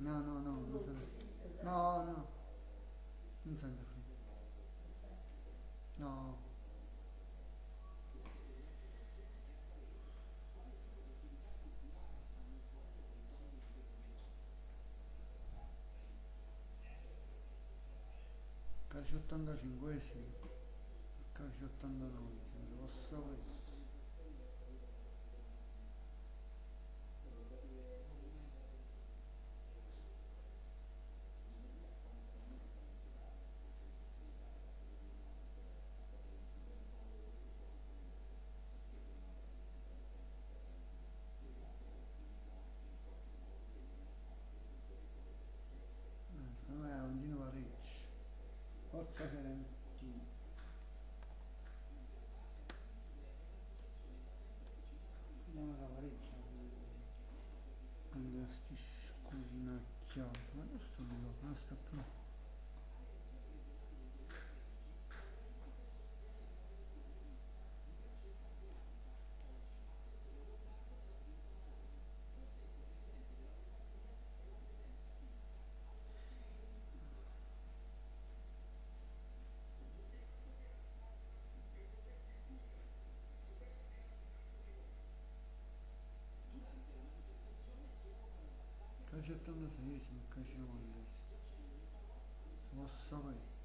No, no, no, non sente. No, no, non sente freddo. No, calcio 85esimo, calcio 89esimo, lo posso sapere. Secondo me la continua parecchio. Forza Fiorentina. Andiamo da parecchio. Allora sti scurnacchiati. Ma dove sto io? Ma sta qua. Calcio 86esimo, calcio 90esimo. Lo posso sapere.